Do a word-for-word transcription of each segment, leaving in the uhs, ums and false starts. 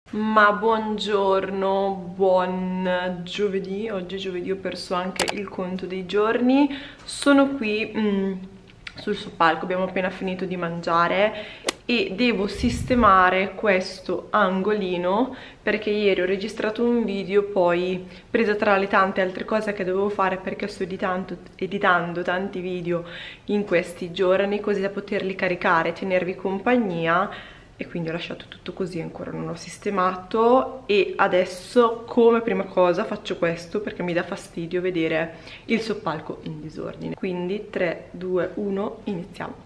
Ma buongiorno, buon giovedì. Oggi è giovedì, ho perso anche il conto dei giorni. Sono qui mm, sul soppalco, abbiamo appena finito di mangiare e devo sistemare questo angolino perché ieri ho registrato un video, poi presa tra le tante altre cose che dovevo fare perché sto editando, editando tanti video in questi giorni, così da poterli caricare e tenervi compagnia. E quindi ho lasciato tutto così, ancora non ho sistemato e adesso come prima cosa faccio questo perché mi dà fastidio vedere il soppalco in disordine. Quindi tre, due, uno, iniziamo.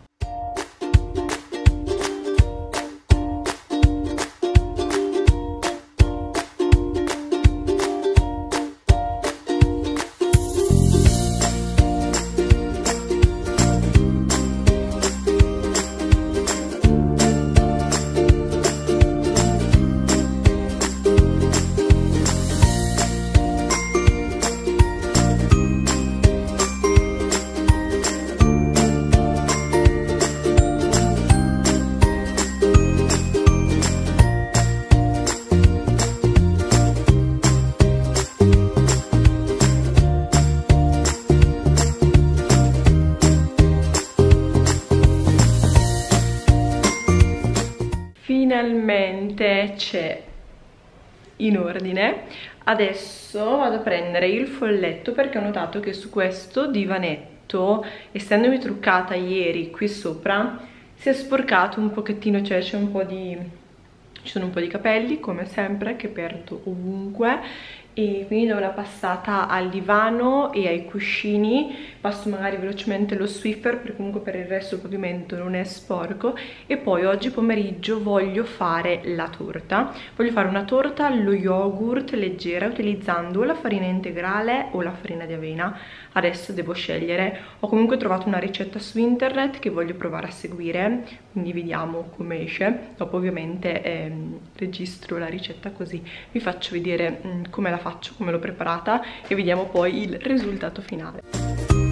Finalmente c'è in ordine. Adesso vado a prendere il folletto perché ho notato che su questo divanetto, essendomi truccata ieri qui sopra, si è sporcato un pochettino, cioè c'è un po' di ci sono un po' di capelli come sempre che perdo ovunque, e quindi do una passata al divano e ai cuscini. Passo magari velocemente lo Swiffer perché comunque per il resto il pavimento non è sporco. E poi oggi pomeriggio voglio fare la torta. Voglio fare una torta allo yogurt leggera utilizzando la farina integrale o la farina di avena. Adesso devo scegliere. Ho comunque trovato una ricetta su internet che voglio provare a seguire, quindi vediamo come esce. Dopo ovviamente ehm, registro la ricetta così vi faccio vedere mh, come la faccio, come l'ho preparata e vediamo poi il risultato finale.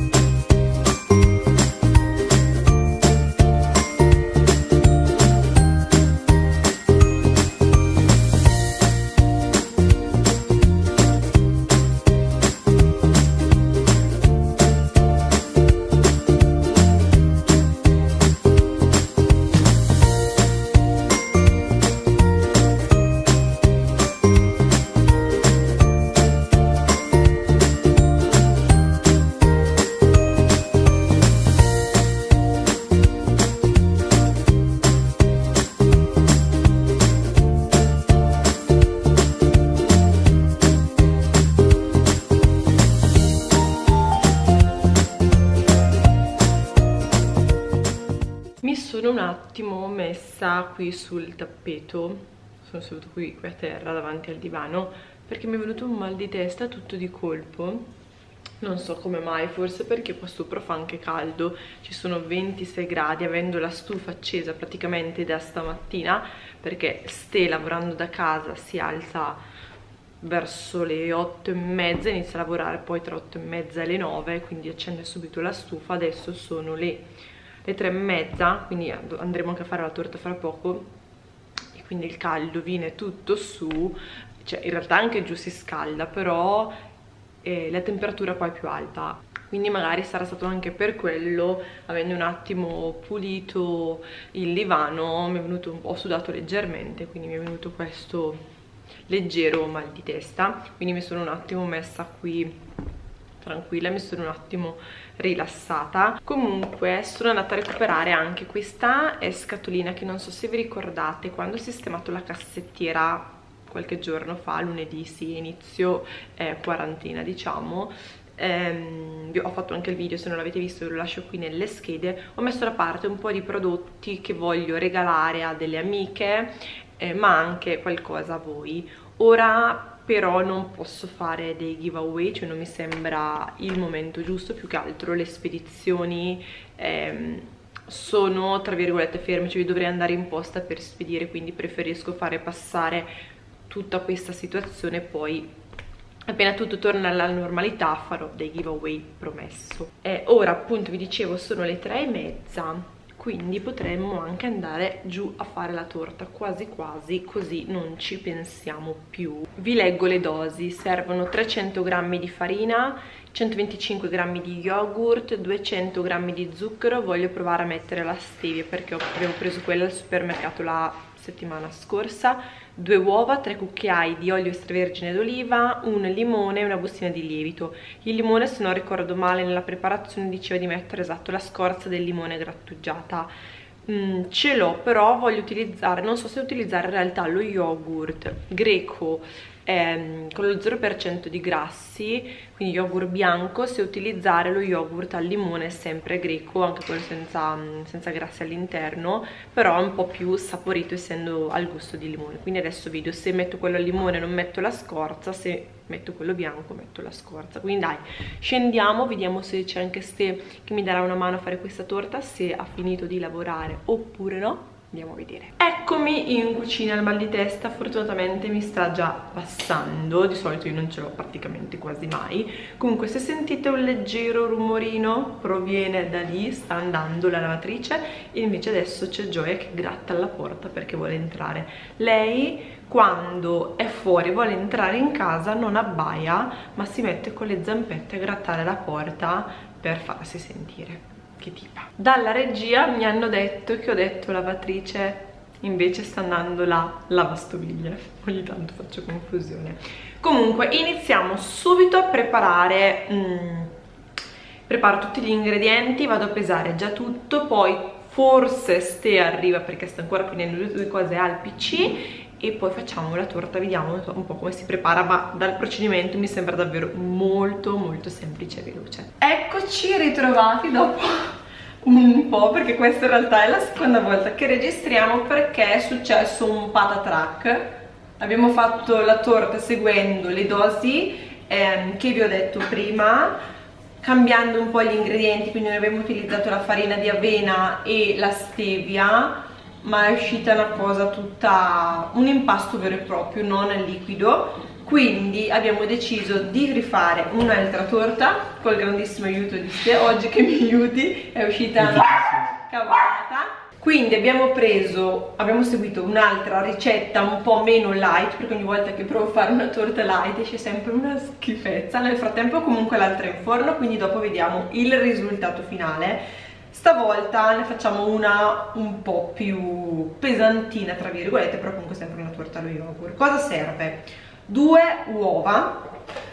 Sono un attimo messa qui sul tappeto, sono seduta qui, qui a terra davanti al divano perché mi è venuto un mal di testa tutto di colpo, non so come mai, forse perché qua sopra fa anche caldo, ci sono ventisei gradi, avendo la stufa accesa praticamente da stamattina perché Ste, lavorando da casa, si alza verso le otto e mezza, inizia a lavorare poi tra otto e mezza e le nove, quindi accende subito la stufa. Adesso sono le le tre e mezza, quindi andremo anche a fare la torta fra poco e quindi il caldo viene tutto su, cioè in realtà anche giù si scalda, però eh, la temperatura qua è più alta, quindi magari sarà stato anche per quello, avendo un attimo pulito il divano mi è venuto un po', ho sudato leggermente, quindi mi è venuto questo leggero mal di testa, quindi mi sono un attimo messa qui tranquilla, mi sono un attimo rilassata. Comunque sono andata a recuperare anche questa scatolina che non so se vi ricordate, quando ho sistemato la cassettiera qualche giorno fa, lunedì, sì, inizio eh, quarantena diciamo, ehm, ho fatto anche il video, se non l'avete visto ve lo lascio qui nelle schede. Ho messo da parte un po' di prodotti che voglio regalare a delle amiche, eh, ma anche qualcosa a voi. Ora però non posso fare dei giveaway, cioè non mi sembra il momento giusto, più che altro le spedizioni ehm, sono tra virgolette ferme, cioè io dovrei andare in posta per spedire, quindi preferisco fare passare tutta questa situazione, poi appena tutto torna alla normalità farò dei giveaway, promesso. E ora appunto vi dicevo sono le tre e mezza, quindi potremmo anche andare giù a fare la torta quasi quasi, così non ci pensiamo più. Vi leggo le dosi: servono trecento grammi di farina, centoventicinque grammi di yogurt, duecento grammi di zucchero. Voglio provare a mettere la stevia perché avevo preso quella al supermercato la settimana scorsa, due uova, tre cucchiai di olio extravergine d'oliva, un limone e una bustina di lievito. Il limone, se non ricordo male, nella preparazione diceva di mettere, esatto, la scorza del limone grattugiata. Mm, ce l'ho, però voglio utilizzare, non so se utilizzare in realtà lo yogurt greco ehm, con lo zero per cento di grassi, quindi yogurt bianco, se utilizzare lo yogurt al limone sempre greco, anche quello senza, senza grassi all'interno, però è un po' più saporito essendo al gusto di limone. Quindi adesso vedo se metto quello al limone non metto la scorza, se metto quello bianco metto la scorza. Quindi dai, scendiamo, vediamo se c'è anche Ste che mi darà una mano a fare questa torta, se ha finito di lavorare oppure no. Andiamo a vedere. Eccomi in cucina, il mal di testa fortunatamente mi sta già passando, di solito io non ce l'ho praticamente quasi mai. Comunque se sentite un leggero rumorino proviene da lì, sta andando la lavatrice, e invece adesso c'è Gioia che gratta alla porta perché vuole entrare. Lei quando è fuori vuole entrare in casa non abbaia, ma si mette con le zampette a grattare la porta per farsi sentire. Che tipa. Dalla regia mi hanno detto che ho detto lavatrice, invece sta andando la lavastoviglie, ogni tanto faccio confusione. Comunque iniziamo subito a preparare, mm, preparo tutti gli ingredienti, vado a pesare già tutto, poi forse Ste arriva perché sta ancora finendo le due cose al P C e poi facciamo la torta, vediamo un po' come si prepara, ma dal procedimento mi sembra davvero molto molto semplice e veloce. Eccoci ritrovati dopo un po', perché questa in realtà è la seconda volta che registriamo, perché è successo un patatrack. Abbiamo fatto la torta seguendo le dosi ehm, che vi ho detto prima, cambiando un po' gli ingredienti, quindi noi abbiamo utilizzato la farina di avena e la stevia, ma è uscita una cosa tutta, un impasto vero e proprio, non liquido. Quindi abbiamo deciso di rifare un'altra torta col grandissimo aiuto di Ste. Oggi che mi aiuti è uscita una cavolata. Quindi abbiamo preso, abbiamo seguito un'altra ricetta un po' meno light, perché ogni volta che provo a fare una torta light esce sempre una schifezza. Nel frattempo comunque l'altra è in forno, quindi dopo vediamo il risultato finale. Stavolta ne facciamo una un po' più pesantina tra virgolette, però comunque sempre una torta allo yogurt. Cosa serve? Due uova,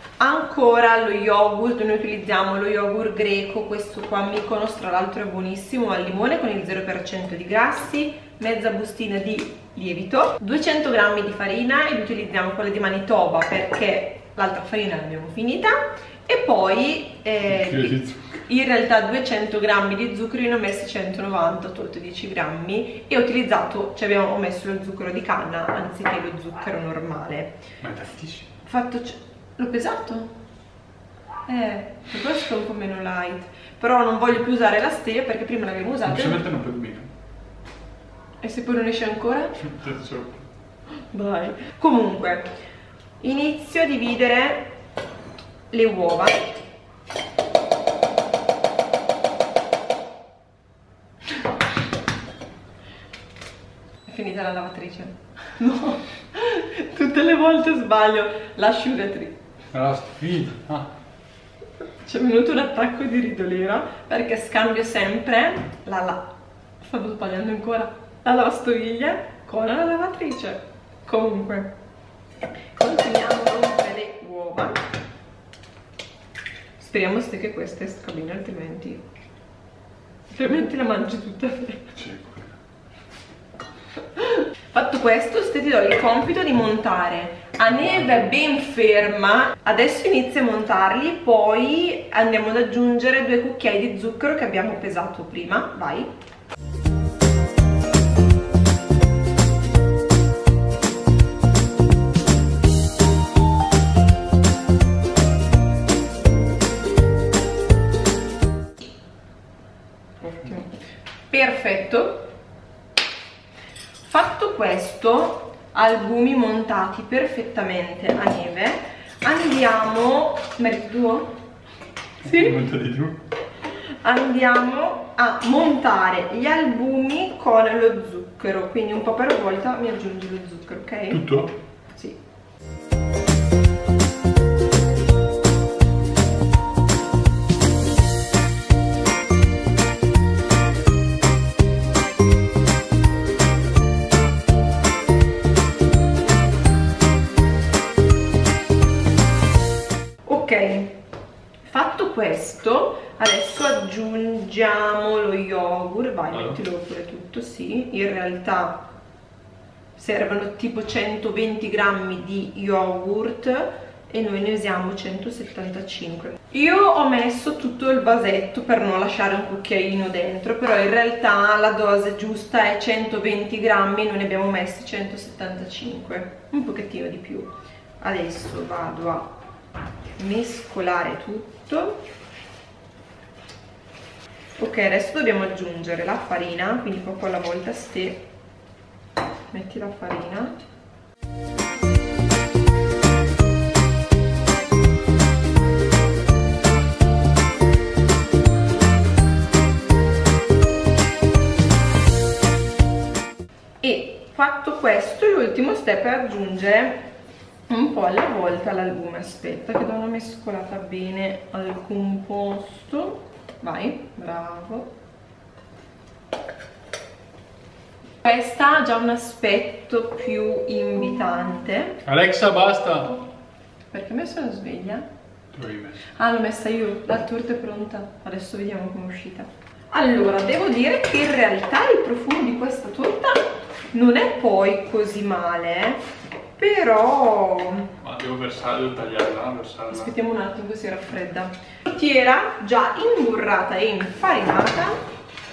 ancora lo yogurt, noi utilizziamo lo yogurt greco, questo qua Mykonos, tra l'altro è buonissimo, al limone con il zero per cento di grassi, mezza bustina di lievito, duecento grammi di farina, e utilizziamo quella di Manitoba perché l'altra farina l'abbiamo finita, e poi eh, in realtà duecento grammi di zucchero, io ne ho messi centonovanta, ho tolto dieci grammi e ho utilizzato, cioè abbiamo messo lo zucchero di canna anziché lo zucchero normale. Ma è tantissimo. Fatto, l'ho pesato? Eh, per questo è un po' meno light, però non voglio più usare la stevia perché prima l'abbiamo usata. Semplicemente non puoi bene. E se poi non esce ancora? Vai. Comunque, inizio a dividere le uova. È finita la lavatrice? No, tutte le volte sbaglio l'asciugatrice. Allora, finita. Ah. C'è venuto un attacco di ridolera perché scambio sempre la la stavo sbagliando ancora la lavastoviglie con la lavatrice. Comunque continuiamo a rompere le uova. Speriamo che questa esca bene, altrimenti altrimenti la mangi tutta te. Fatto questo, Ste, ti do il compito di montare a neve ben ferma. Adesso inizia a montarli, poi andiamo ad aggiungere due cucchiai di zucchero che abbiamo pesato prima. Vai. Ottimo. Perfetto. Fatto questo, albumi montati perfettamente a neve, andiamo... meriti tuo? Sì? Monta di tu. andiamo a montare gli albumi con lo zucchero, quindi un po' per volta mi aggiungi lo zucchero, ok? Tutto? Sì. Ok, fatto questo, adesso aggiungiamo lo yogurt. Vai, allora, mettilo pure tutto, sì. In realtà servono tipo centoventi grammi di yogurt e noi ne usiamo centosettantacinque. Io ho messo tutto il vasetto per non lasciare un cucchiaino dentro, però in realtà la dose giusta è centoventi grammi, noi ne abbiamo messi centosettantacinque, un pochettino di più. Adesso vado a mescolare tutto. Ok, adesso dobbiamo aggiungere la farina, quindi poco alla volta. Ste metti la farina, e fatto questo l'ultimo step è aggiungere un po' alla volta l'albume. Aspetta che do una mescolata bene al composto. Vai, bravo. Questa ha già un aspetto più invitante. Alexa, basta! Perché ho messo la sveglia? Tu hai messo. Ah, l'ho messa io, la torta è pronta. Adesso vediamo come è uscita. Allora, devo dire che in realtà il profumo di questa torta non è poi così male, eh? Però... Ma devo versare, devo tagliarla, versarla. Aspettiamo un attimo che si raffredda. Tortiera già imburrata e infarinata.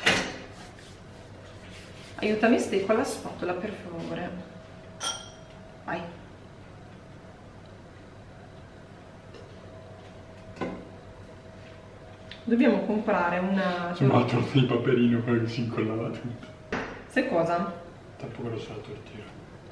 Aiutami Ste con la spatola, per favore. Vai. Dobbiamo comprare una... Insomma, la torta di paperino, quella che si incollava tutto. Sai cosa? Troppo grossa la tortiera.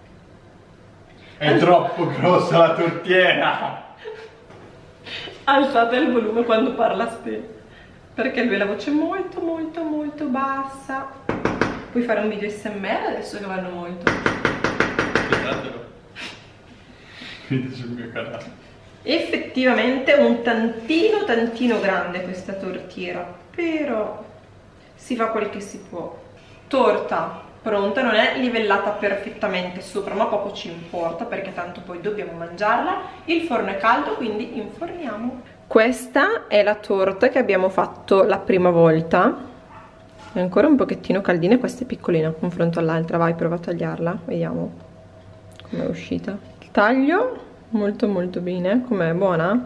È troppo grossa la tortiera! Alzate il volume quando parla Ste, perché lui ha la voce molto molto molto bassa. Puoi fare un video S M R adesso che vanno molto. Aspettatelo. Video sul mio canale. Effettivamente un tantino tantino grande questa tortiera, però si fa quel che si può. Torta pronta, non è livellata perfettamente sopra, ma poco ci importa perché tanto poi dobbiamo mangiarla. Il forno è caldo, quindi inforniamo. Questa è la torta che abbiamo fatto la prima volta. È ancora un pochettino caldina, questa è piccolina a confronto all'altra. Vai, prova a tagliarla, vediamo com'è uscita. Il taglio molto molto bene. Com'è? Buona?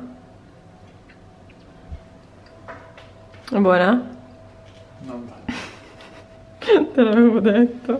È buona? Non va. Te l'avevo detto.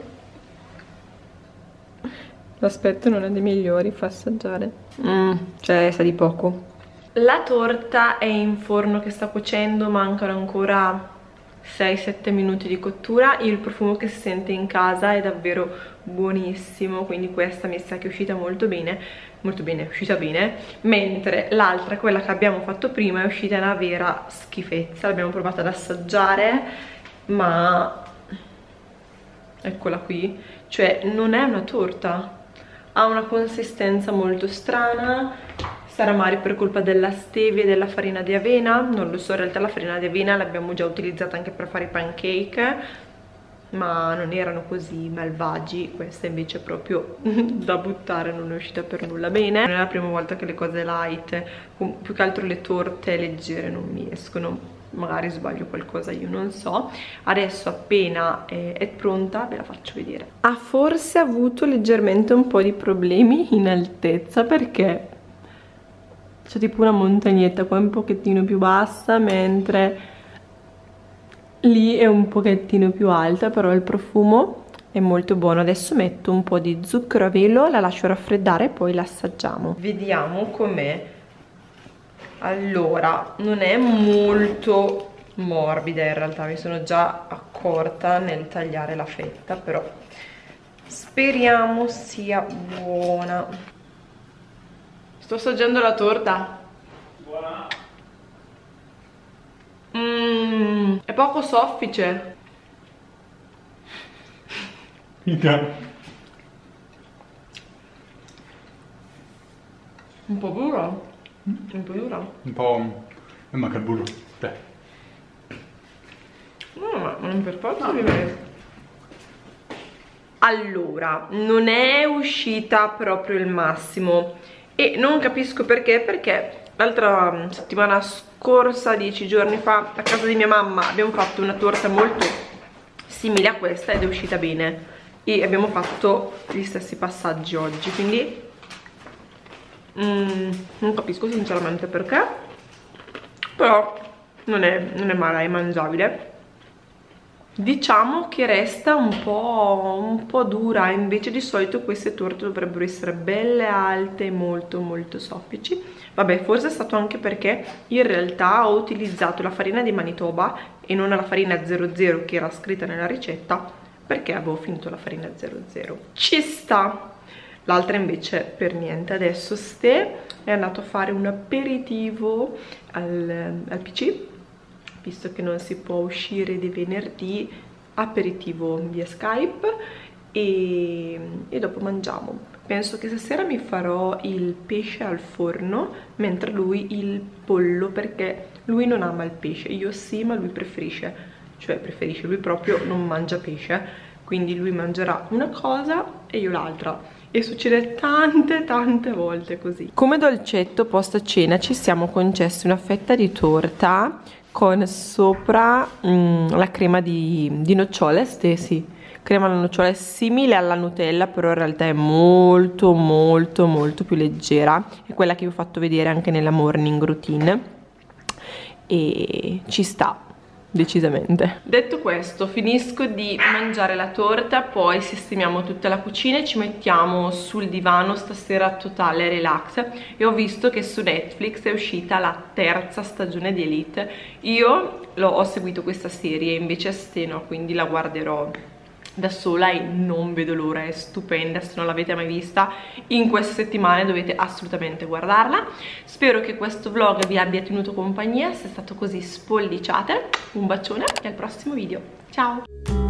L'aspetto non è dei migliori, fa assaggiare. Mm, cioè sa di poco. La torta è in forno che sta cuocendo, mancano ancora sei sette minuti di cottura. Il profumo che si sente in casa è davvero buonissimo, quindi questa mi sa che è uscita molto bene, molto bene, è uscita bene, mentre l'altra, quella che abbiamo fatto prima, è uscita una vera schifezza. L'abbiamo provata ad assaggiare, ma eccola qui, cioè non è una torta, ha una consistenza molto strana. Sarà magari per colpa della stevia e della farina di avena, non lo so. In realtà la farina di avena l'abbiamo già utilizzata anche per fare i pancake, ma non erano così malvagi. Questa invece è proprio da buttare, non è uscita per nulla bene. Non è la prima volta che le cose light, più che altro le torte leggere, non mi escono. Magari sbaglio qualcosa, io non so. Adesso appena è, è pronta ve la faccio vedere. Ha forse avuto leggermente un po' di problemi in altezza, perché c'è tipo una montagnetta qua un pochettino più bassa, mentre lì è un pochettino più alta, però il profumo è molto buono. Adesso metto un po' di zucchero a velo, la lascio raffreddare e poi la assaggiamo. Vediamo com'è. Allora, non è molto morbida in realtà, mi sono già accorta nel tagliare la fetta, però speriamo sia buona. Sto assaggiando la torta. Buona. Mmm, è poco soffice. Mica. Un po' dura. Un po' dura. Un po'... E manca il burro. Beh. No, ma non per forza di me. Allora, non è uscita proprio il massimo e non capisco perché, perché l'altra settimana scorsa, dieci giorni fa, a casa di mia mamma abbiamo fatto una torta molto simile a questa ed è uscita bene e abbiamo fatto gli stessi passaggi oggi, quindi mm, non capisco sinceramente perché, però non è, non è male, è mangiabile. Diciamo che resta un po', un po' dura, invece di solito queste torte dovrebbero essere belle alte e molto molto soffici. Vabbè, forse è stato anche perché in realtà ho utilizzato la farina di Manitoba e non la farina zero zero che era scritta nella ricetta, perché avevo finito la farina zero zero. Ci sta! L'altra invece per niente. Adesso Ste è andato a fare un aperitivo al, al P C, visto che non si può uscire di venerdì, aperitivo via Skype e, e dopo mangiamo. Penso che stasera mi farò il pesce al forno, mentre lui il pollo, perché lui non ama il pesce, io sì, ma lui preferisce, cioè preferisce, lui proprio non mangia pesce, quindi lui mangerà una cosa e io l'altra. E succede tante tante volte così. Come dolcetto post cena ci siamo concessi una fetta di torta con sopra mm, la crema di, di nocciole, sì, crema alla nocciole simile alla Nutella, però in realtà è molto molto molto più leggera, è quella che vi ho fatto vedere anche nella morning routine e ci sta decisamente. Detto questo, finisco di mangiare la torta, poi sistemiamo tutta la cucina e ci mettiamo sul divano stasera totale relax. E ho visto che su Netflix è uscita la terza stagione di Elite. Io l'ho, ho seguito questa serie, invece Ste no, quindi la guarderò da sola e non vedo l'ora, è stupenda. Se non l'avete mai vista in queste settimane dovete assolutamente guardarla. Spero che questo vlog vi abbia tenuto compagnia, se è stato così spolliciate un bacione e al prossimo video, ciao!